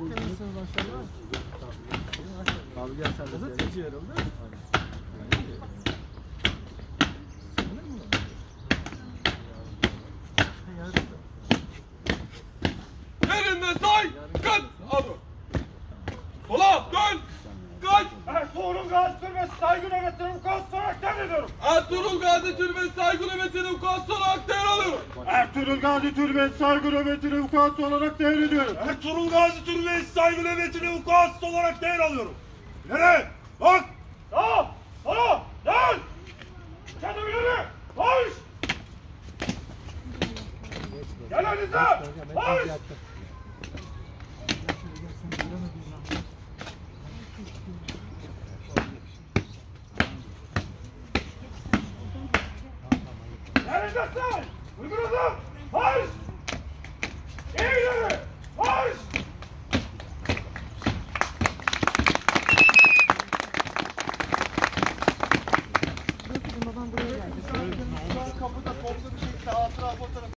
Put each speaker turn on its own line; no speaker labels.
Temizsiniz maşallah.
Abi gel sen de
Kızı
seyret.
teci herhalde.
Yerinde say! Kaç! Abi! Sola! Dön! Kaç!
Ertuğrul Gazi Türbesi saygı nöbetine vukuat olarak devrediyorum.
Ertuğrul Gazi Türbesi saygı nöbetini vukuat olarak devralıyorum.
Ertuğrul Gazi Türbesi saygı nöbetine vukuat olarak devrediyorum. Ertuğrul Gazi Türbesi saygı nöbetine vukuat olarak devralıyorum. İleri! Bak! Sağ! Sola! Dön! Kendim ileri! Koş! Gel önünüze! Koş! Neredesin? Uygun adım! Koş! İleri!